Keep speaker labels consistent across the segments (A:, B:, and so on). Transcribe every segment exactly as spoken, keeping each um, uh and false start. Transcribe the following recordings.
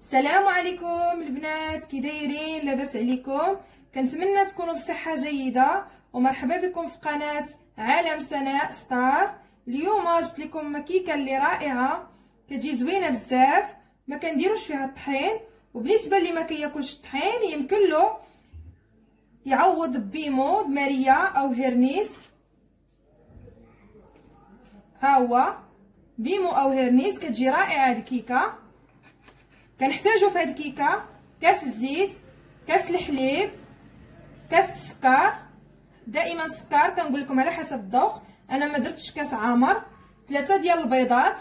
A: السلام عليكم البنات، كي دايرين؟ لاباس عليكم؟ كنتمنى تكونوا بصحه جيده ومرحبا بكم في قناه عالم سناء ستار. اليوم جبت لكم كيكه اللي رائعه، كتجي زوينه بزاف، ما كنديروش فيها الطحين. وبالنسبه اللي ما كياكلش الطحين يمكن له يعوض بيمو ماريا او هيرنيس. ها هو بيمو او هيرنيس، كتجي رائعه هاد الكيكه. كنحتاجو في هاد الكيكه كاس الزيت، كاس الحليب، كاس السكر. دائما السكر كنقول لكم على حسب الذوق، انا ما درتش كاس عامر. ثلاثه ديال البيضات،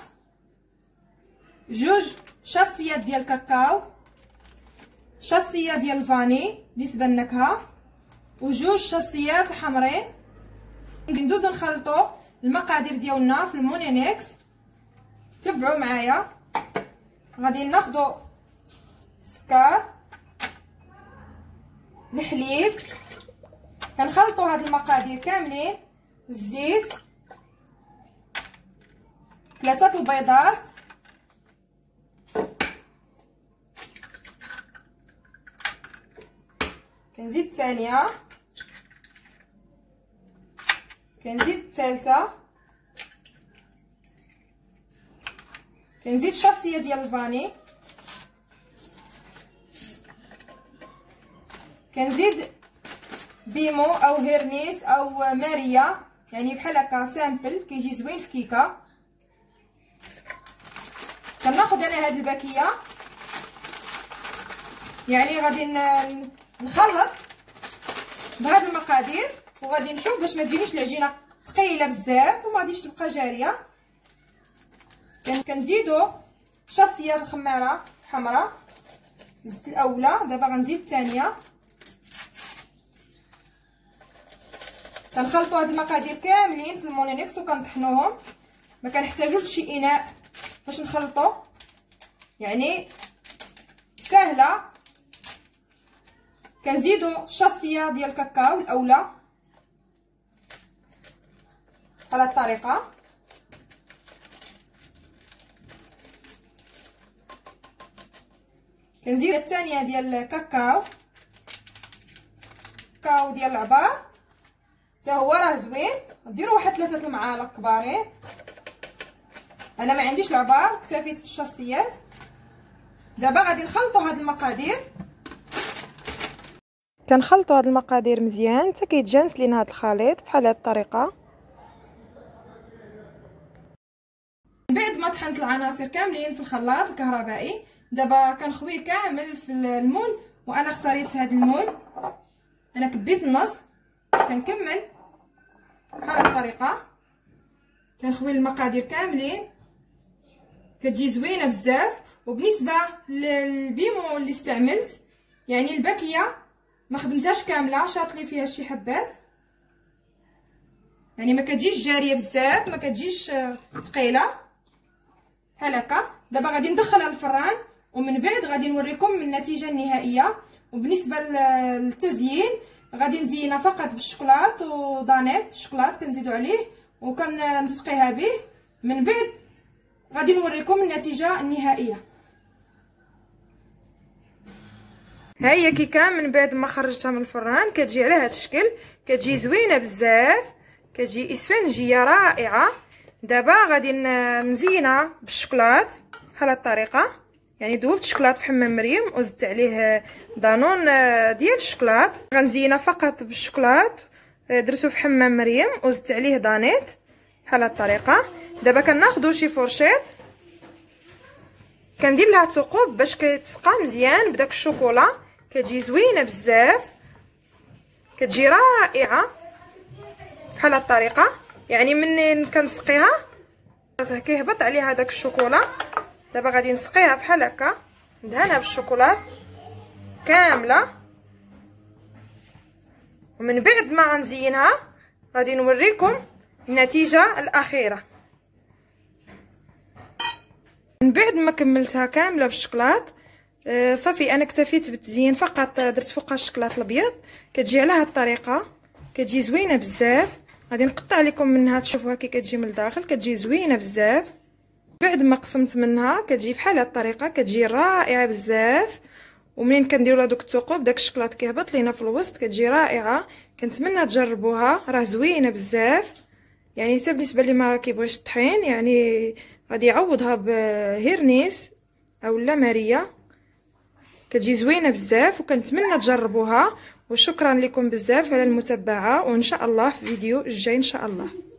A: جوج شاصيات ديال الكاكاو، شاصيه ديال الفاني بالنسبه للنكهه، وجوج شاصيات الحمرين. ندوزو نخلطو المقادير ديالنا في المونينيكس. تبعوا معايا. غادي ناخدو السكر، الحليب، كنخلطو هاد المقادير كاملين، الزيت، ثلاثه البيضات، كنزيد الثانيه، كنزيد الثالثه، كنزيد شاصيه ديال الفاني، كنزيد بيمو او هيرنيس او ماريا، يعني بحال هكا سامبل كيجي زوين في كيكه. كناخذ انا هاد الباكيه، يعني غادي نخلط بهاد المقادير وغادي نشوف باش ما تجينيش العجينه ثقيله بزاف وما غاديش تبقى جاريه. كنزيدو شاصيه الخماره الحمراء، زدت الاولى، دابا غنزيد الثانيه. كنخلطوا هاد المقادير كاملين في المونينيكس وكنطحنوهم، ما كنحتاجوش لشي اناء باش نخلطوا، يعني سهله. كنزيدو شاصيه ديال الكاكاو الاولى على الطريقه، كنزيد الثانيه ديال الكاكاو، كاكاو ديال العبار حتى هو راه زوين. ديروا واحد ثلاثه المعالق كبارين، انا ما عنديش العبار اكتفيت بالشاصيات. دابا غادي نخلطوا هاد المقادير، كنخلطوا هاد المقادير مزيان حتى كيتجانس لينا هاد الخليط بحال هاد الطريقه. من بعد ما طحنت العناصر كاملين في الخلاط الكهربائي، دابا كنخويه كامل في المول. وانا اختاريت هاد المول، انا كبيت النص. كنكمل بحال الطريقه، كنخوي المقادير كاملين، كتجي زوينه بزاف. وبالنسبه للبيمو اللي استعملت، يعني الباكيه ما خدمتهاش كامله، شاط لي فيها شي حبات، يعني ما كتجيش جاريه بزاف، ما كتجيش ثقيله بحال هكا. دابا غادي ندخلها للفران ومن بعد غادي نوريكم النتيجه النهائيه. وبالنسبه للتزيين غادي نزينها فقط بالشوكولات ودانيت الشوكولات كنزيدو عليه وكنسقيها به. من بعد غادي نوريكم النتيجه النهائيه. ها هي كيكه من بعد ما خرجتها من الفران، كتجي على هذا الشكل، كتجي زوينه بزاف، كتجي اسفنجيه رائعه. دابا غادي نزينها بالشوكولات بحال هاد الطريقه، يعني ذوبت الشوكولات في حمام مريم وزدت عليه دانون ديال الشوكولات. غنزينها فقط بالشوكولات درتو في حمام مريم وزدت عليه دانيت بحال هاد الطريقه. دابا كناخذوا شي فورشيط، كندير لها ثقوب باش كتسقى مزيان بداك الشوكولا، كتجي زوينه بزاف، كتجي رائعه بحال هاد الطريقه. يعني من كنسقيها كيهبط عليها داك الشوكولا. دابا غادي نسقيها بحال هكا، ندهنها بالشوكولات كامله، ومن بعد ما غنزينها غادي نوريكم النتيجه الاخيره. من بعد ما كملتها كامله بالشوكولات آه صافي، انا اكتفيت بالتزيين فقط، درت فوقها الشوكولات الابيض. كتجي على هاد الطريقه، كتجي زوينه بزاف. غادي نقطع لكم منها تشوفوها كي كتجي من الداخل، كتجي زوينه بزاف. بعد ما قسمت منها كتجي بحال هاد الطريقه، كتجي رائعه بزاف. ومنين كنديروا لها دوك الثقوب داك الشكلاط كيهبط لينا في الوسط، كتجي رائعه. كنتمنى تجربوها، راه زوينه بزاف يعني. حتى بالنسبه اللي ما كيبغيش الطحين يعني غادي يعوضها بهيرنيس اولا ماريا، كتجي زوينه بزاف. وكنتمنى تجربوها، وشكرا لكم بزاف على المتابعه، وان شاء الله في الفيديو الجاي ان شاء الله.